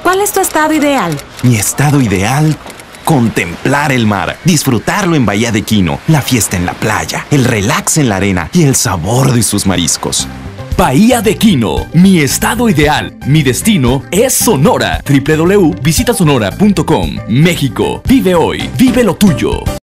¿Cuál es tu estado ideal? Mi estado ideal: contemplar el mar, disfrutarlo en Bahía de Quino, la fiesta en la playa, el relax en la arena y el sabor de sus mariscos. Bahía de Quino, mi estado ideal. Mi destino es Sonora. www.visitasonora.com. México, vive hoy, vive lo tuyo.